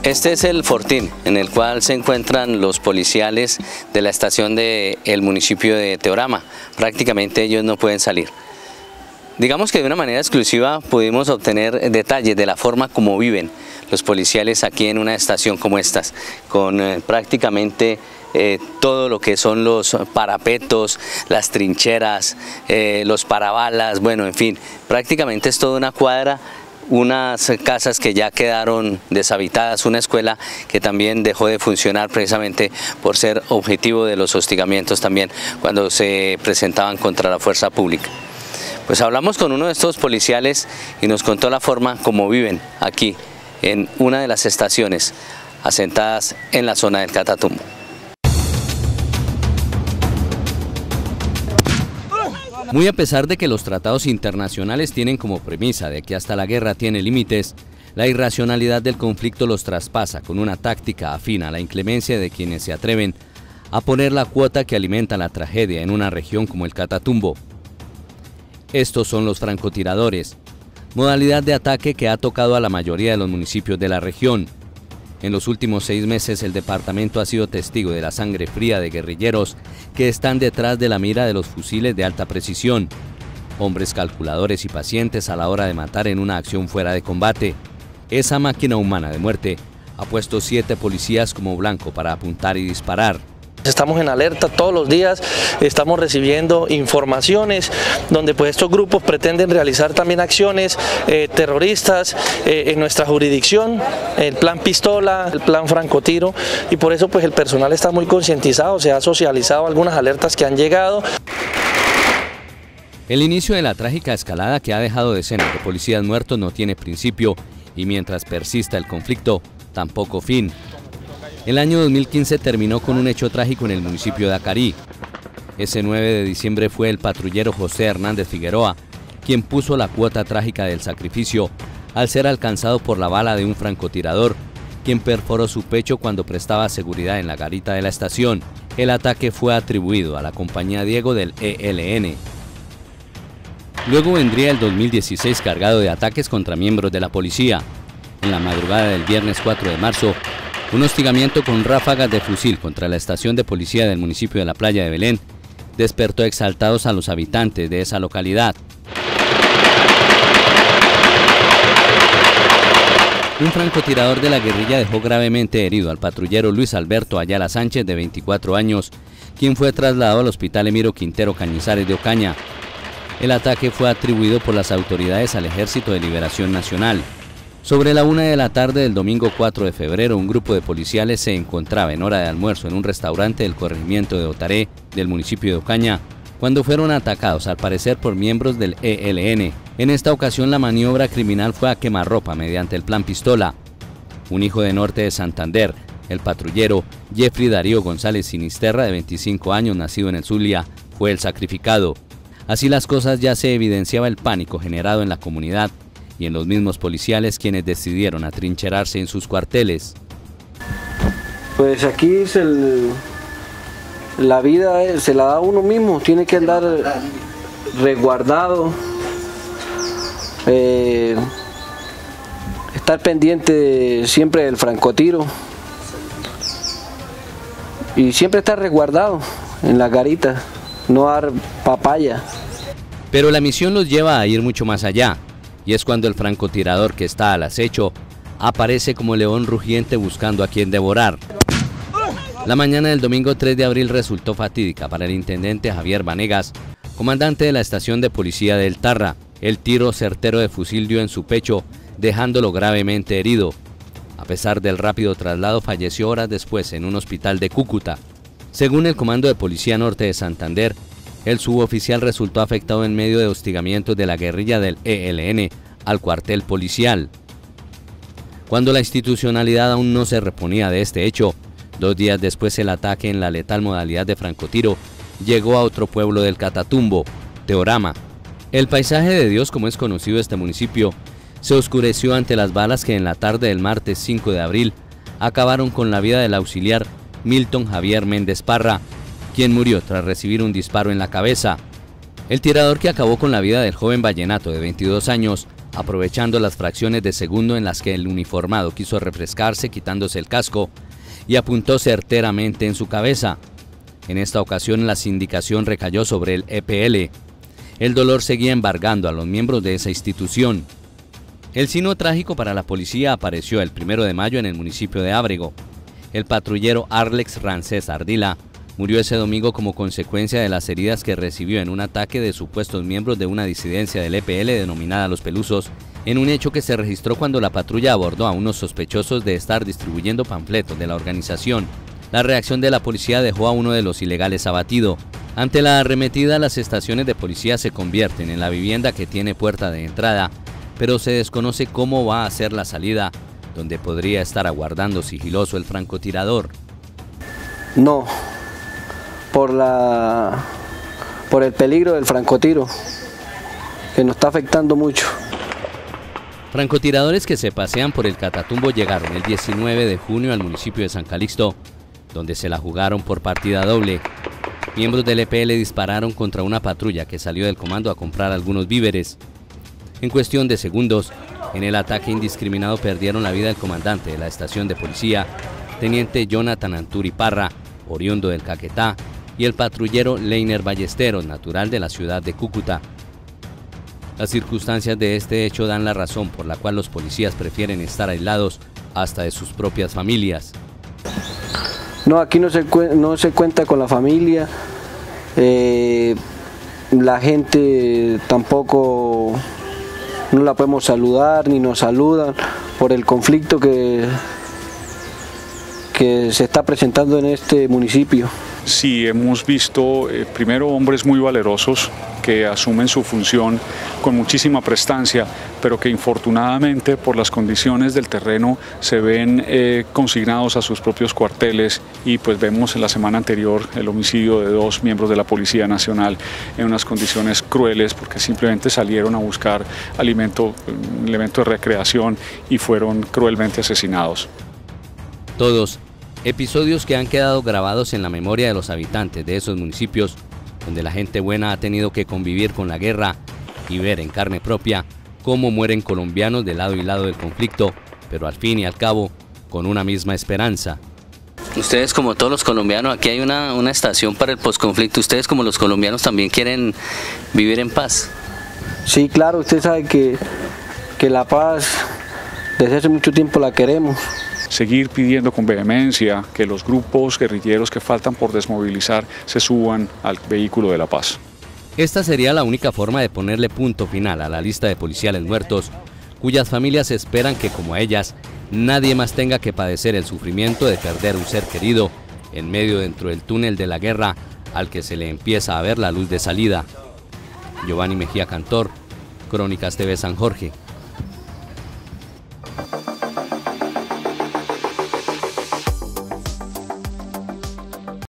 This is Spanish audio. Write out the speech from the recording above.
Este es el fortín en el cual se encuentran los policiales de la estación del municipio de Teorama. Prácticamente ellos no pueden salir. Digamos que de una manera exclusiva pudimos obtener detalles de la forma como viven los policiales aquí en una estación como estas, con prácticamente todo lo que son los parapetos, las trincheras, los parabalas, bueno, en fin, prácticamente es toda una cuadra, unas casas que ya quedaron deshabitadas, una escuela que también dejó de funcionar precisamente por ser objetivo de los hostigamientos también cuando se presentaban contra la fuerza pública. Pues hablamos con uno de estos policiales y nos contó la forma como viven aquí en una de las estaciones asentadas en la zona del Catatumbo. Muy a pesar de que los tratados internacionales tienen como premisa de que hasta la guerra tiene límites, la irracionalidad del conflicto los traspasa con una táctica afín a la inclemencia de quienes se atreven a poner la cuota que alimenta la tragedia en una región como el Catatumbo. Estos son los francotiradores, modalidad de ataque que ha tocado a la mayoría de los municipios de la región. En los últimos 6 meses el departamento ha sido testigo de la sangre fría de guerrilleros que están detrás de la mira de los fusiles de alta precisión, hombres calculadores y pacientes a la hora de matar en una acción fuera de combate. Esa máquina humana de muerte ha puesto 7 policías como blanco para apuntar y disparar. Estamos en alerta todos los días, estamos recibiendo informaciones donde pues estos grupos pretenden realizar también acciones terroristas en nuestra jurisdicción, el plan pistola, el plan francotiro, y por eso pues el personal está muy concientizado, se ha socializado algunas alertas que han llegado. El inicio de la trágica escalada que ha dejado decenas de policías muertos no tiene principio y mientras persista el conflicto, tampoco fin. El año 2015 terminó con un hecho trágico en el municipio de Acarí. Ese 9 de diciembre fue el patrullero José Hernández Figueroa quien puso la cuota trágica del sacrificio al ser alcanzado por la bala de un francotirador, quien perforó su pecho cuando prestaba seguridad en la garita de la estación. El ataque fue atribuido a la compañía Diego del ELN. Luego vendría el 2016 cargado de ataques contra miembros de la policía. En la madrugada del viernes 4 de marzo, un hostigamiento con ráfagas de fusil contra la estación de policía del municipio de La Playa de Belén despertó exaltados a los habitantes de esa localidad. Un francotirador de la guerrilla dejó gravemente herido al patrullero Luis Alberto Ayala Sánchez, de 24 años, quien fue trasladado al Hospital Emiro Quintero Cañizares de Ocaña. El ataque fue atribuido por las autoridades al Ejército de Liberación Nacional. Sobre la 1 de la tarde del domingo 4 de febrero, un grupo de policiales se encontraba en hora de almuerzo en un restaurante del corregimiento de Otaré, del municipio de Ocaña, cuando fueron atacados al parecer por miembros del ELN. En esta ocasión la maniobra criminal fue a quemarropa mediante el plan pistola. Un hijo de Norte de Santander, el patrullero Jeffrey Darío González Sinisterra, de 25 años, nacido en el Zulia, fue el sacrificado. Así las cosas, ya se evidenciaba el pánico generado en la comunidad y en los mismos policiales, quienes decidieron atrincherarse en sus cuarteles. Pues aquí la vida se la da uno mismo, tiene que andar resguardado, estar pendiente siempre del francotiro y siempre estar resguardado en la garita, no dar papaya. Pero la misión los lleva a ir mucho más allá. Y es cuando el francotirador que está al acecho aparece como león rugiente buscando a quien devorar. La mañana del domingo 3 de abril resultó fatídica para el intendente Javier Vanegas, comandante de la estación de policía de El Tarra. El tiro certero de fusil dio en su pecho, dejándolo gravemente herido. A pesar del rápido traslado, falleció horas después en un hospital de Cúcuta. Según el Comando de Policía Norte de Santander, el suboficial resultó afectado en medio de hostigamientos de la guerrilla del ELN al cuartel policial. Cuando la institucionalidad aún no se reponía de este hecho, 2 días después el ataque en la letal modalidad de francotiro llegó a otro pueblo del Catatumbo, Teorama. El paisaje de Dios, como es conocido este municipio, se oscureció ante las balas que en la tarde del martes 5 de abril acabaron con la vida del auxiliar Milton Javier Méndez Parra, quien murió tras recibir un disparo en la cabeza. El tirador que acabó con la vida del joven vallenato de 22 años aprovechando las fracciones de segundo en las que el uniformado quiso refrescarse quitándose el casco y apuntó certeramente en su cabeza. En esta ocasión la sindicación recayó sobre el EPL. El dolor seguía embargando a los miembros de esa institución. El signo trágico para la policía apareció el 1 de mayo en el municipio de Ábrego. El patrullero Arlex Rancés Ardila murió ese domingo como consecuencia de las heridas que recibió en un ataque de supuestos miembros de una disidencia del EPL denominada Los Pelusos, en un hecho que se registró cuando la patrulla abordó a unos sospechosos de estar distribuyendo panfletos de la organización. La reacción de la policía dejó a uno de los ilegales abatido. Ante la arremetida, las estaciones de policía se convierten en la vivienda que tiene puerta de entrada, pero se desconoce cómo va a ser la salida, donde podría estar aguardando sigiloso el francotirador. No, por el peligro del francotiro, que nos está afectando mucho. Francotiradores que se pasean por el Catatumbo llegaron el 19 de junio al municipio de San Calixto, donde se la jugaron por partida doble. Miembros del EPL dispararon contra una patrulla que salió del comando a comprar algunos víveres. En cuestión de segundos, en el ataque indiscriminado perdieron la vida el comandante de la estación de policía, teniente Jonathan Anturi Parra, oriundo del Caquetá, y el patrullero Leiner Ballesteros, natural de la ciudad de Cúcuta. Las circunstancias de este hecho dan la razón por la cual los policías prefieren estar aislados hasta de sus propias familias. No, aquí no se cuenta con la familia, la gente tampoco no la podemos saludar ni nos saludan por el conflicto que se está presentando en este municipio. Sí, hemos visto primero hombres muy valerosos que asumen su función con muchísima prestancia, pero que infortunadamente por las condiciones del terreno se ven consignados a sus propios cuarteles, y pues vemos en la semana anterior el homicidio de 2 miembros de la Policía Nacional en unas condiciones crueles porque simplemente salieron a buscar alimento, un elemento de recreación, y fueron cruelmente asesinados. Todos episodios que han quedado grabados en la memoria de los habitantes de esos municipios, donde la gente buena ha tenido que convivir con la guerra y ver en carne propia cómo mueren colombianos de lado y lado del conflicto, pero al fin y al cabo con una misma esperanza. Ustedes, como todos los colombianos, aquí hay una estación para el posconflicto. Ustedes, como los colombianos, también quieren vivir en paz. Sí, claro, usted sabe que la paz desde hace mucho tiempo la queremos. Seguir pidiendo con vehemencia que los grupos guerrilleros que faltan por desmovilizar se suban al vehículo de la paz. Esta sería la única forma de ponerle punto final a la lista de policiales muertos, cuyas familias esperan que, como ellas, nadie más tenga que padecer el sufrimiento de perder un ser querido en medio dentro del túnel de la guerra al que se le empieza a ver la luz de salida. Giovanni Mejía Cantor, Crónicas TV San Jorge.